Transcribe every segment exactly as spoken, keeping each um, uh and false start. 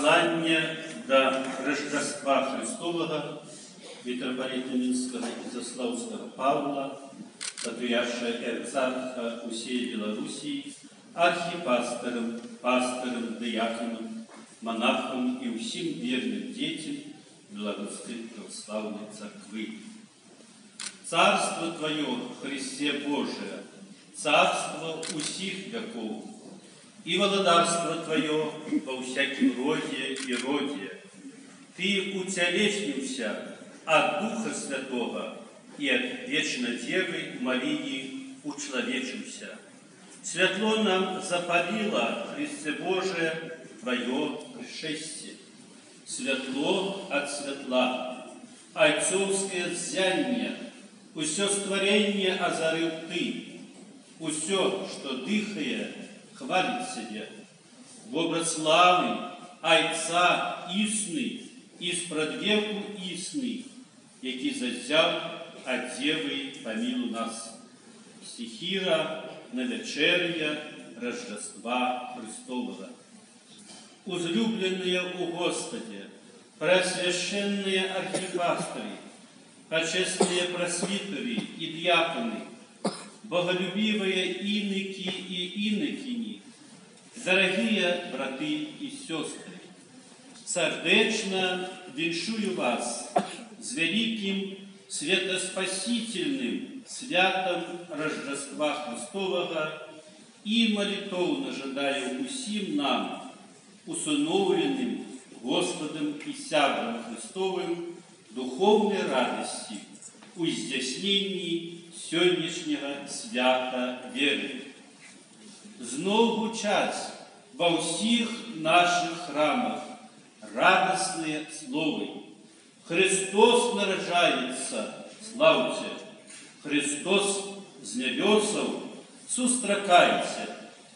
Послання до Рождества Христового митрополита Минского и Заславского Павла, патриарха Эрцарха усей Белоруссии, архипастором, пастором, диаконом, монахом и усім верным детям Белорусской православной церкви. Царство Твое, Христе Божие, царство усих веков, и володарство Твое во всяким роде и роде. Ты утелеснился от Духа Святого и от Вечной Девы Марии учеловечился. Светло нам запалило, Христе Божие, Твое пришествие. Светло от светла, отцовское зяние, усё створение озарил Ты, усё, что дыхает, хвалит себе. В образ славы Айца існий, і спрадвеку існий, який зазяв от Девы помилу нас. Стихира на вечеря Рождества Христового. Узлюбленные у Господи, пресвященные архипасторы, почестные просвитеры и диаконы, боголюбивые иноки и инокини, дорогие браты и сестры, сердечно віншую вас с великим светоспасительным святом Рождества Христового и молитовно жадаю усім нам, усыновленным Господом и сябром Христовым, духовной радости у здійсненні сьогоднішнього свята веры. Знову час во всіх наших храмах радостные словы. Христос народжается, славьте! Христос з небесов сустракається.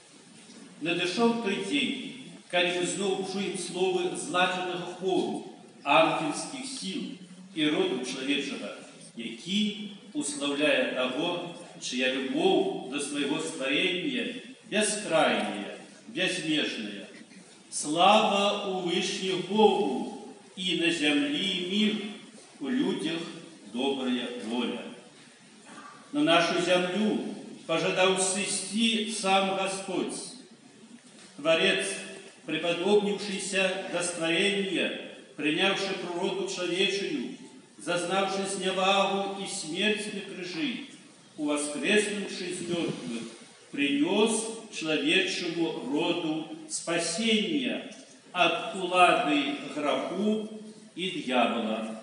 Надышоў той день, коли мы знову чуем словы злаченого хору, ангельских сил и роду человечего, який уславляет того, чья любовь до своего створения бескрайняя, безмежная. Слава у Вышних Богу, и на земле мир, у людях добрая воля. На нашу землю пожадал сысти сам Господь, Творец, преподобнившийся до створения, принявший природу человечью, зазнавший сневагу и смерть на крыжи, увоскреснувший из мертвых, принес человечему роду спасение от улады греху и дьявола.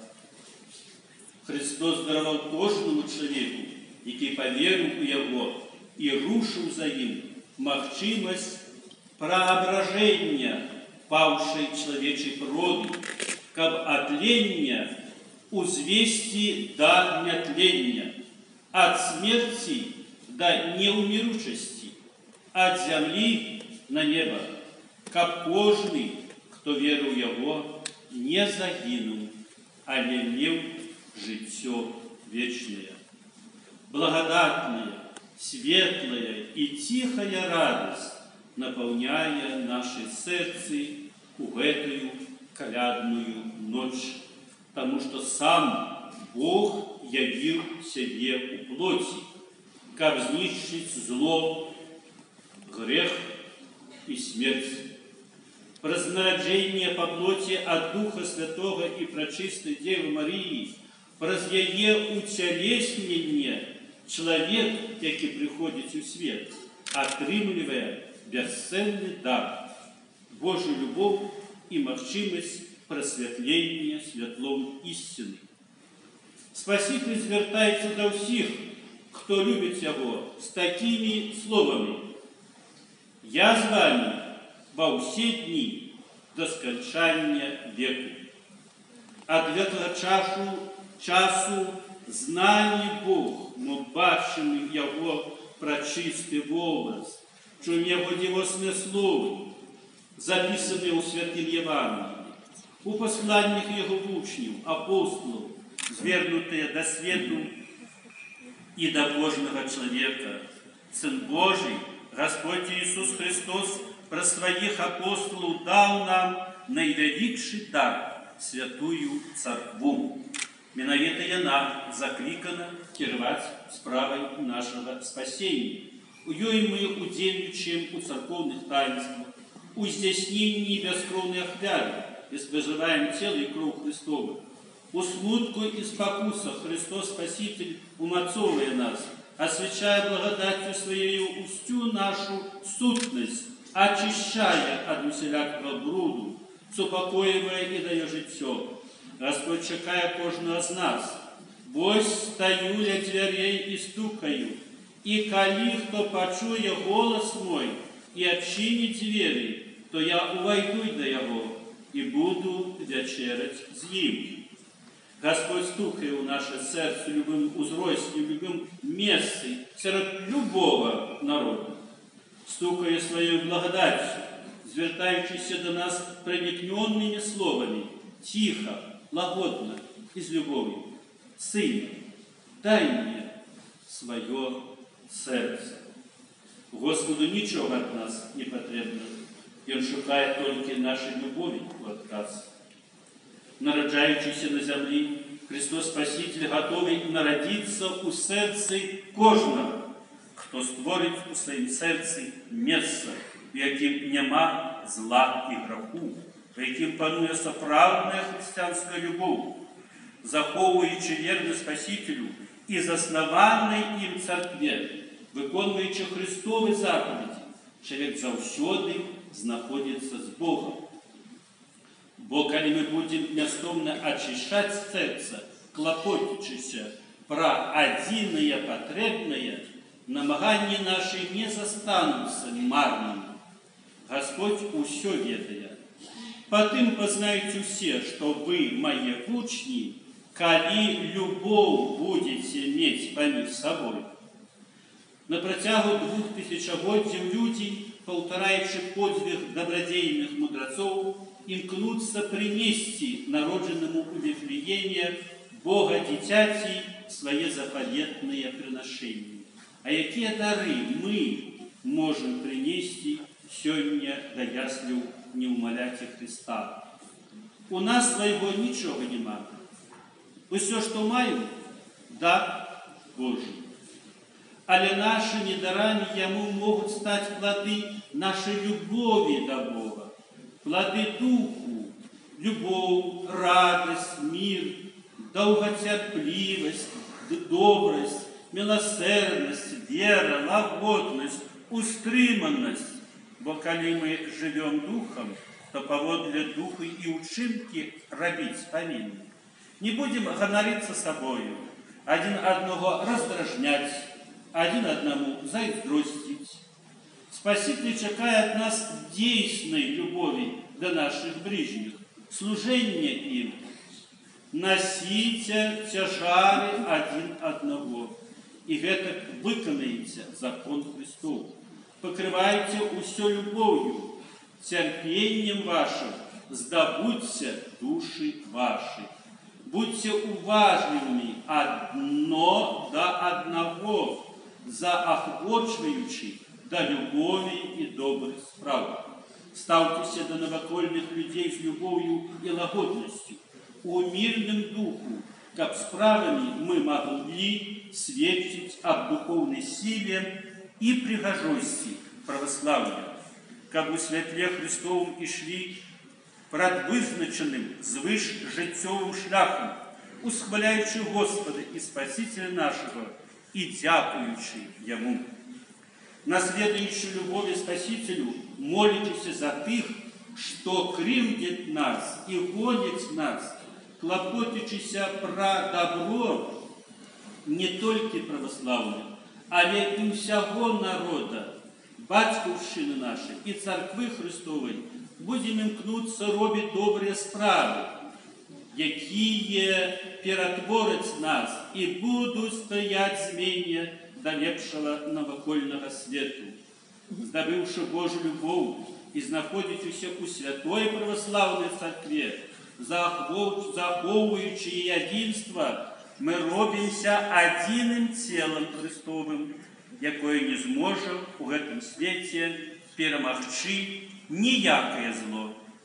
Христос даровал кожному человеку, який поверил у Его и рушил за им махчимость преображения павшей человечей природы, как отления узвести до нетления, от смерти до неумиручести, от земли на небо, как кожный, кто веру в Его, не загинул, а не имел житье вечное. Благодатная, светлая и тихая радость наполняя наши сердца в эту колядную ночь, потому что сам Бог явил себе у плоти, как знищить зло, грех и смерть. Прознароджение по плоти от Духа Святого и Пречистой Девы Марии, праз яе утелеснение человек, який приходит в свет, отрымливая бесценный дар, Божью любовь и махчимость просветления светлом истины. Спаситель звертается до всех, кто любит Его, с такими словами: «Я с вами во все дни до скончания веку». От этого чашу, часу знаний Бог, мы бачим Его прочистый образ, чуем Его дивосные слова, записанные у святых Евангелий, у посланных Его учнів, апостолов, звернутые до свету и до Божьего человека. Сын Божий, Господь Иисус Христос, про своих апостолов дал нам найвялікшы дар святую царкву. Менавіта яна заклікана кіраваць справай нашага спасення. У ёй мы удзельнічаем у царкоўных таінствах, у здзяйсненні бяскроўнай ахвяры і спажываем цела і кроў Христова. У смутку і спакусах Христос Спаситель умацовывае нас, освячая благодатью Своею устю нашу сутность, очищая от усялякого бруду, супокоивая и дає життя. Господь чекає кожного з нас. Бось стою ля дверей і стукаю, і коли хто почує голос мой і отчинить двері, то я увойду до його і буду вечерять з ним. Господь стукає у наше серце в любым узросте, в любым месте, серед любого народа. Стукає своєю благодаттю, звертаючись до нас проникненными словами, тихо, лагодно и с любовью. Сыне, дай мне свое сердце. Господу ничего от нас не потребно. Он шукает только нашей любови в отказ. Народжаючийся на земле, Христос Спаситель готовий народиться у сердце кожного, хто створить у своїм серці місце, в яким нема зла і граху, в яким панує справжня християнська любов, заховуючи вірність Спасителю і заснованій їм церкві, виконуючи Христові заповіді, чоловік завсюди знаходиться з Богом. Бо коли мы будем нестомно очищать сердце, клопотячися про одиное потребное, намагання наши не застанутся марными. Господь усё ведает. Потым познаете все, что вы, мои учни, коли любовь будете иметь поміж собой. На протягу двух тысячагоддзяў люди, полтораючи подвиг добродейных мудрецов, имкнутся принести народженному у Вифлееме Бога дитяти свои заповедные приношения. А какие дары мы можем принести сегодня до яслю неумоляти Христа? У нас своего ничего нема. Все, что маем, дар Божий. Але наши недарами Ему могут стать плоды нашей любови до Бога, плоды Духу, любовь, радость, мир, долготерпливость, добрость, милосердность, вера, лагодность, устриманность. Бо коли мы живем Духом, то поводле Духа и учинки робить повинны. Не будем гонориться собою, один одного раздражнять, один одному зайздростить. Спаситель чекает от нас действенной любови до наших ближних, служения им. Носите тяжары один одного, и это выконаете закон Христов. Покрывайте усё любовью, терпением вашим, сдобудьте души ваши. Будьте уважливыми одно до одного, заохочуючи до любови и добрых справ. Ставьтесь до новокольных людей с любовью и лагодностью, умильным духу, как справами мы могли свидетельствовать об духовной силе и пригожости православия, как бы святле Христовым и шли предвизначеним звиш життєвим шляхом, усхваляючи Господа і Спасителя нашого і дякуючи Йому. Наследуючи любові Спасителю, молитесь за тих, що кривдять нас і гонять нас, клопотячися про добро не тільки православних, але і всього народа, батьківщини нашої і церкви Христової, будем імкнутися робити добрі справи, які перетворять нас і будуть стоять зміння до лепшого навокольного світу. Здобивши Божу любов і знаходячися у святої православної церкві, заховуючи її єдинство, ми робимося одним тілом Христовим, яке не зможе у цьому світі перемогти ніяке зло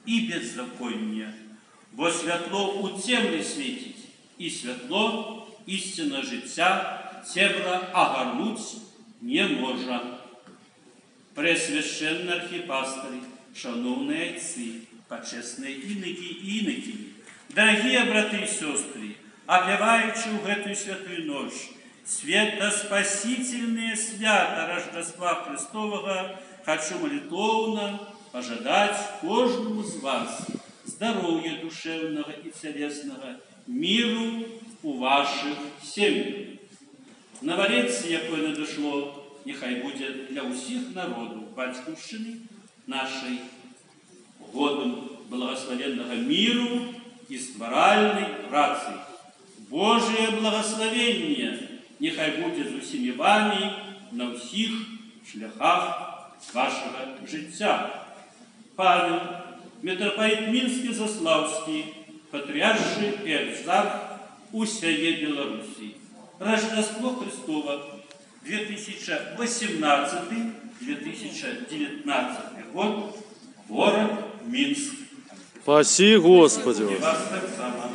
і беззаконня, бо святло у темрі світить, і святло істинне життя темра огарнуть не може. Пресвященні архіпастирі, шановні отці, почесні іноки і інокині, дорогі брати і сестри, опіваючи у гэтую святую ночь свято-спасительные свята Рождества Христового, хочу молитовно пожадать каждому из вас здоровья душевного и телесного, миру у ваших семьях. Новолетие, якое надошло, нехай будет для усіх народов батьківщини нашей годом благословенного миру и стваральной працы. Божие благословение нехай будет з усіми вами на всіх шляхах вашего життя. Павел, митрополит Минский Заславский, патриарший и экзарх усея Беларуси. Рождество Христово две тысячи восемнадцатый — две тысячи девятнадцатый год, город Минск. Спаси Господи! И вас так само.